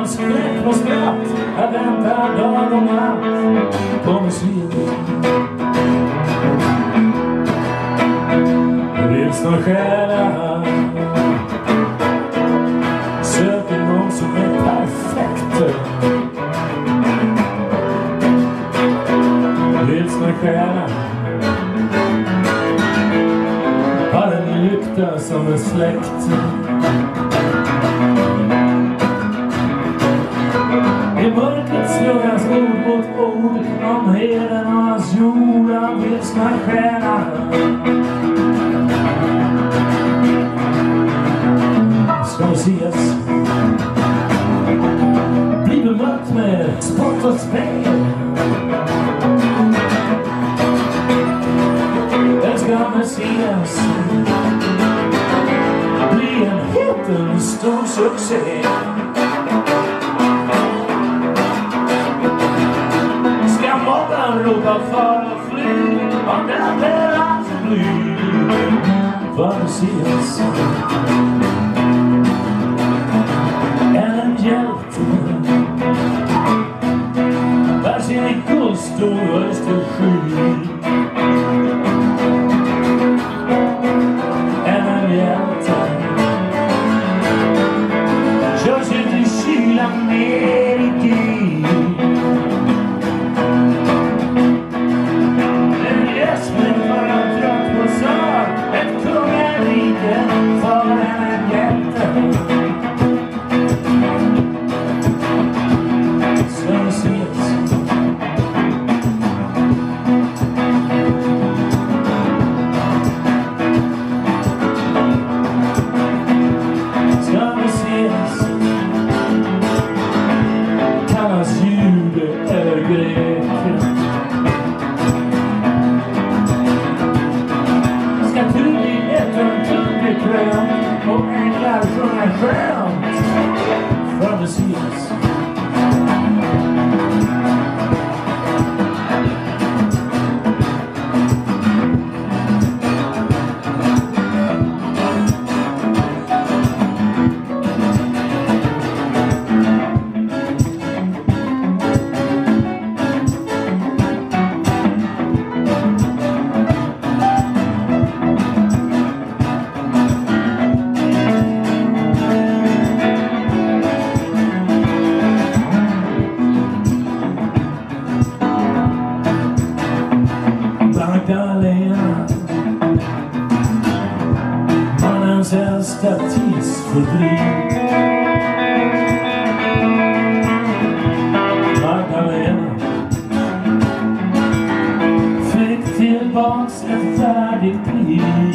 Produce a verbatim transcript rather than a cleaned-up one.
skräck och skratt. Jag väntar dag och natt på Messias. Vilsna själar söker någon som är perfekt. Vilsna själar har en lykta som är släkt. I mörkret slungas ord mot ord om heden och hans jord av vilsna själar. Ska vi ses, bli bemött med spott och spel. Det ska Messias bli en heten stor succé. Ska många ropa för och fly om den blir att bli för Messias. En hjälte bär sin guld och öster sky. En hjälte kör sig till Sydamerika. En gästning för en trött på sör, ett kungarike för en hjälte. Och änglar sjunger skönt för Messias. Mannens äldsta tidsfördriv. Magdalena fick tillbaks ett färdigt liv.